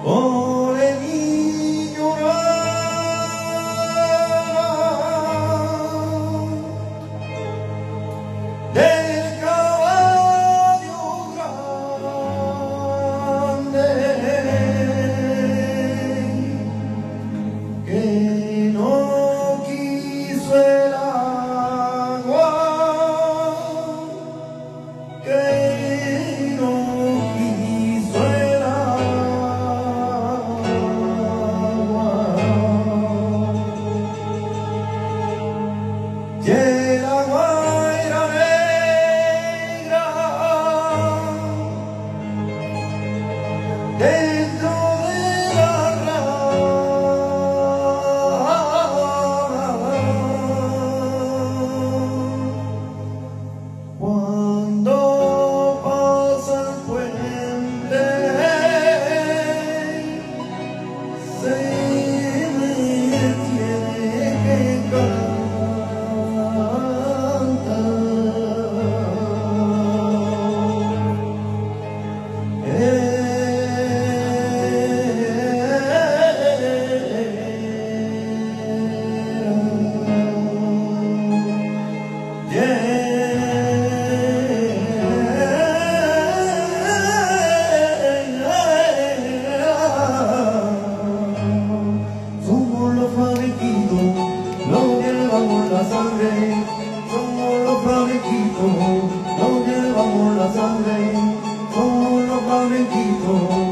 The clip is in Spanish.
Ole niño del caballo grande que no quiso el agua, que no quiso el agua, y el agua era negra dentro de la rama. Cuando pasa el puente se me tiene que cantar. Somos los flamenquitos, lo llevamos la sangre. Somos los flamenquitos, lo llevamos la sangre. Somos los flamenquitos.